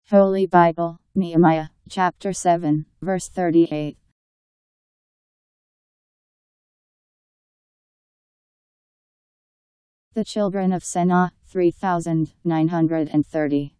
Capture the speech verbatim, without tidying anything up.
Holy Bible, Nehemiah, Chapter seven, verse thirty-eight. The children of Senaah, three thousand nine hundred thirty.